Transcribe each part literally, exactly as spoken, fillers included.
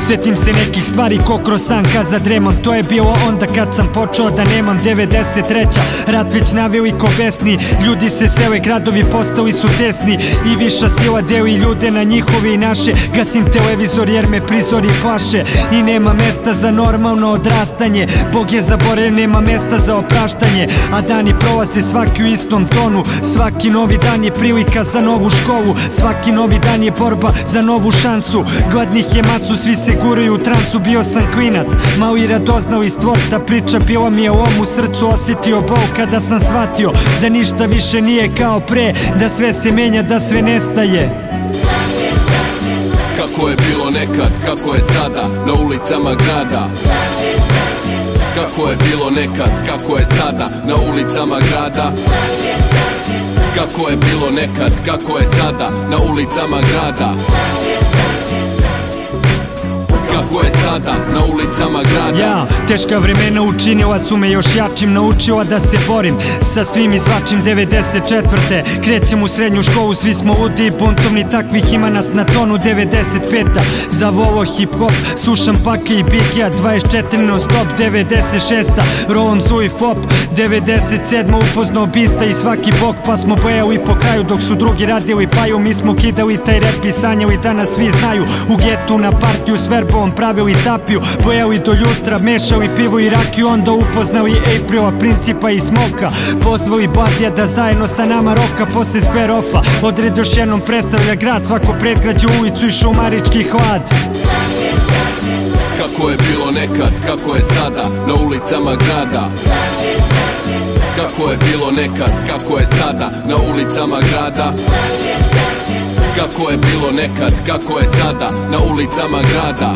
Setim se nekih stvari ko kroz san kad zadremam. To je bilo onda kad sam počeo da nemam. Devedeset treća, rat već naveo i ko besni. Ljudi se sele, gradovi postali su tesni. I viša sila deli ljude na njihove i naše. Gasim televizor jer me prizori plaše. I nema mesta za normalno odrastanje. Bog je zaboravljen, nema mesta za opraštanje. A dani prolaze svaki u istom tonu. Svaki novi dan je prilika za novu školu. Svaki novi dan je borba za novu šansu. Gladnih je masu, svi se guraju u transu. Bio sam klinac, mali radoznali stvor. Ta priča bila mi je lom u srcu. Osjetio bol kada sam shvatio da ništa više nije kao pre. Da sve se menja, da sve nestaje. Kako je bilo nekad, kako je sada na ulicama grada. Kako je bilo nekad, kako je sada na ulicama grada. Kako je bilo nekad, kako je sada na ulicama grada. Kako je sada na ulicama grada. Ja, teška vremena učinila su me još jačim. Naučila da se borim sa svim i svačim. Devedeset četvrte krećem u srednju školu. Svi smo ludi i buntovni, takvih ima nas na tonu. Devedeset peta zavolo hip hop, slušam Pake i Bigija. Dvadeset četiri non stop. Devedeset šesta rolam svoj flop. Devedeset sedma upoznao Bista i svaki bok. Pa smo bojali po kraju dok su drugi radili paju. Mi smo kidali taj rap i sanjali da nas svi znaju. U getu na partiju s verbom pravili tapiju, bojali do jutra, mešali pivo i rakiju. Onda upoznali Aprila, Principa i Smoka. Pozvali Badija da zajedno sa nama roka. Posle Square Offa odred još jednom predstavlja grad. Svako predgrađe, ulicu i šumarički hlad. Kako je bilo nekad, kako je sada na ulicama grada. Kako je bilo nekad, kako je sada na ulicama grada. Kako je bilo nekad, kako je sada na ulicama grada.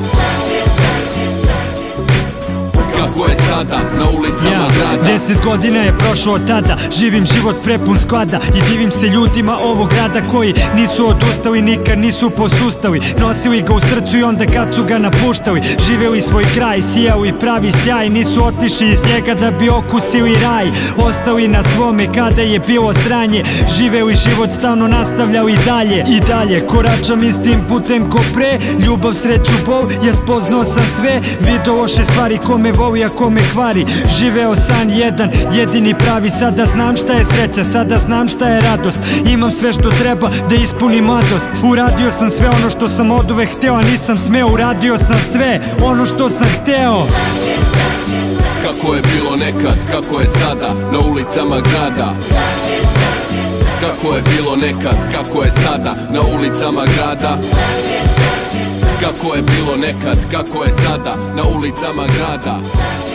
Kako je sada na ulicama grada. Deset godina je prošlo od tada. Živim život prepun sklada i divim se ljudima ovog grada koji nisu odustali, nikad nisu posustali. Nosili ga u srcu i onda kad su ga napuštali. Živeli svoj kraj, sijali pravi sjaj. Nisu otišli iz njega da bi okusili raj. Ostali na svome kada je bilo sranje. Živeli život, stalno nastavljali dalje i dalje. Koračam istim putem ko pre. Ljubav, sreću, bol, ja spoznao sam sve. Video loše stvari, ko me voli a ko me kvari. Živeo san jedan, jedini pravi. Sada znam šta je sreća, sada znam šta je radost. Imam sve što treba da ispunim mladost. Uradio sam sve ono što sam oduvek hteo, a nisam smeo. Uradio sam sve ono što sam hteo. Kako je bilo nekad, kako je sada na ulicama grada. Kako je bilo nekad, kako je sada na ulicama grada. Kako je bilo nekad, kako je sada na ulicama grada.